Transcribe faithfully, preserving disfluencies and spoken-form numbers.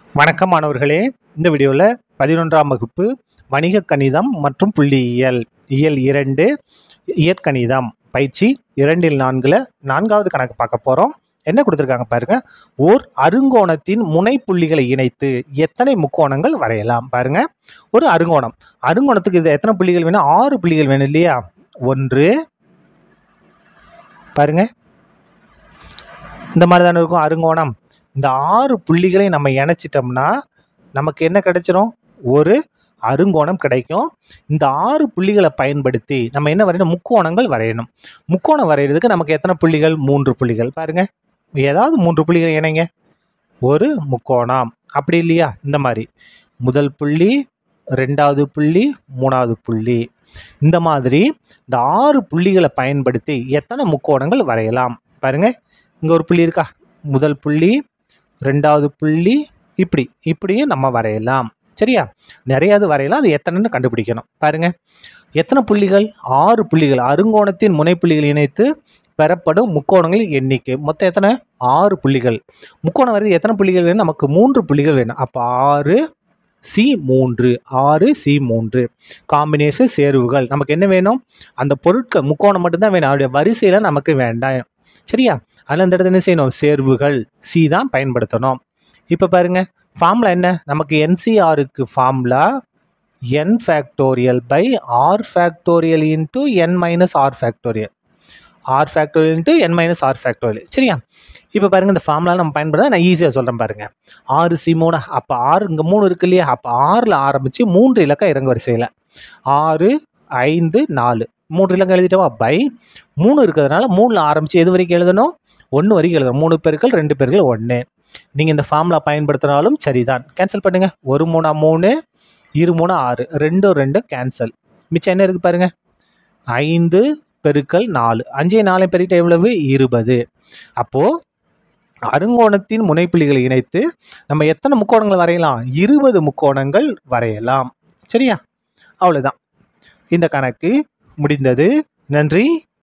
வணக்கம் மாணவர்களே. இந்த வீடியோவில் பதினொன்றாம் வகுப்பு வணிக கணிதம் மற்றும் புள்ளியியல் இயல் இரண்டு இயற்கணிதம் பயிற்சி இரண்டில் நான்கில் நான்காவது கணக்கு பார்க்க போகிறோம். என்ன கொடுத்துருக்காங்க பாருங்க. ஓர் அருங்கோணத்தின் முனை புள்ளிகளை இணைத்து எத்தனை முக்கோணங்கள் வரையலாம்? பாருங்க, ஒரு அருங்கோணம். அருங்கோணத்துக்கு இது எத்தனை புள்ளிகள் வேணும்? ஆறு புள்ளிகள் வேணும் இல்லையா? ஒன்று, பாருங்க, இந்த மாதிரி தானே இருக்கும் அருங்கோணம். இந்த ஆறு புள்ளிகளை நம்ம இணைச்சிட்டோம்னா நமக்கு என்ன கிடைச்சிரும்? ஒரு அருங்கோணம் கிடைக்கும். இந்த ஆறு புள்ளிகளை பயன்படுத்தி நம்ம என்ன வரையணும்? முக்கோணங்கள் வரையணும். முக்கோணம் வரைகிறதுக்கு நமக்கு எத்தனை புள்ளிகள்? மூன்று புள்ளிகள். பாருங்க, ஏதாவது மூன்று புள்ளிகள் இணைங்க, ஒரு முக்கோணம். அப்படி இல்லையா, இந்த மாதிரி முதல் புள்ளி, ரெண்டாவது புள்ளி, மூணாவது புள்ளி, இந்த மாதிரி இந்த ஆறு புள்ளிகளை பயன்படுத்தி எத்தனை முக்கோணங்கள் வரையலாம்? பாருங்க, இங்கே ஒரு புள்ளி இருக்கா? முதல் புள்ளி, ரெண்டாவது புள்ளி, இப்படி இப்படியும் நம்ம வரையலாம். சரியா? நிறையாது வரையலாம். அது எத்தனைன்னு கண்டுபிடிக்கணும். பாருங்க, எத்தனை புள்ளிகள்? ஆறு புள்ளிகள். அருங்கோணத்தின் முனைப்புள்ளிகள் இணைத்து பெறப்படும் முக்கோணங்களின் எண்ணிக்கை மொத்தம் எத்தனை? ஆறு புள்ளிகள். முக்கோணம் வரைது எத்தனை புள்ளிகள் வேணும்? நமக்கு மூன்று புள்ளிகள் வேணும். அப்போ ஆறு சி மூன்று, ஆறு சி மூன்று. காம்பினேஷன் சேர்வுகள். நமக்கு என்ன வேணும்? அந்த பொருட்கள் முக்கோணம் மட்டும்தான் வேணும், அவருடைய வரிசையில் நமக்கு வேண்டாம். சரியா? அதில் அந்த இடத்துல என்ன செய்யணும்? சேர்வுகள் சி தான் பயன்படுத்தணும். இப்போ பாருங்க, ஃபார்முலா என்ன நமக்கு? என்சிஆருக்கு formula N factorial by R factorial into N minus R factorial, R factorial into N minus R factorial. சரியா? இப்போ பாருங்கள், இந்த ஃபார்முலா நம்ம பயன்படுத்த நான் ஈஸியாக சொல்கிறேன். பாருங்கள், ஆறு சி மூணு, அப்போ ஆறு இங்கே மூணு இருக்கு இல்லையா? அப்போ ஆறில் ஆரம்பித்து மூன்று இலக்கம் இறங்க வரிசையில் ஆறு ஐந்து நாலு மூன்று இலக்கம் எழுதிட்டோமா? பை மூணு இருக்கிறதுனால மூணில் ஆரம்பித்து எது வரைக்கும் எழுதணும்? ஒன்று வரைக்கும் எழுதணும். மூணு பேர்கள் ரெண்டு பேர்கள் ஒன்று. நீங்கள் இந்த ஃபார்முலா பயன்படுத்தினாலும் சரிதான். கேன்சல் பண்ணுங்கள். ஒரு மூணா மூணு, இரு மூணா ஆறு, ரெண்டும் ரெண்டும் கேன்சல். மிச்சம் என்ன இருக்குது பாருங்கள்? ஐந்து பெருக்கல் நாலு, அஞ்சே நாலு பெருக்கிட்ட எவ்வளவு? இருபது. அப்போது அருங்கோணத்தின் முனைப்புள்ளிகளை இணைத்து நம்ம எத்தனை முக்கோணங்கள் வரையலாம்? இருபது முக்கோணங்கள் வரையலாம். சரியா? அவ்வளோதான், இந்த கணக்கு முடிந்தது. நன்றி.